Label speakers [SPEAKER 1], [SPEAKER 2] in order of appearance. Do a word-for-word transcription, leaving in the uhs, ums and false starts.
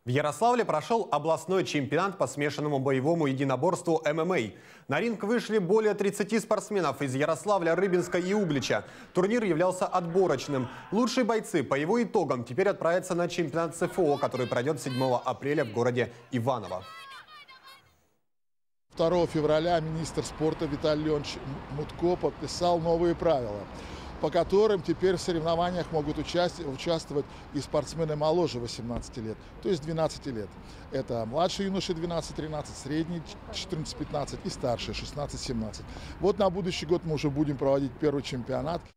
[SPEAKER 1] В Ярославле прошел областной чемпионат по смешанному боевому единоборству эм эм а. На ринг вышли более тридцати спортсменов из Ярославля, Рыбинска и Углича. Турнир являлся отборочным. Лучшие бойцы по его итогам теперь отправятся на чемпионат цэ эф о, который пройдет седьмого апреля в городе Иваново.
[SPEAKER 2] второго февраля министр спорта Виталий Леонидович Мутко подписал новые правила, по которым теперь в соревнованиях могут участвовать и спортсмены моложе восемнадцати лет, то есть двенадцати лет. Это младшие юноши двенадцать-тринадцать, средние четырнадцать-пятнадцать и старшие шестнадцать-семнадцать. Вот на будущий год мы уже будем проводить первый чемпионат.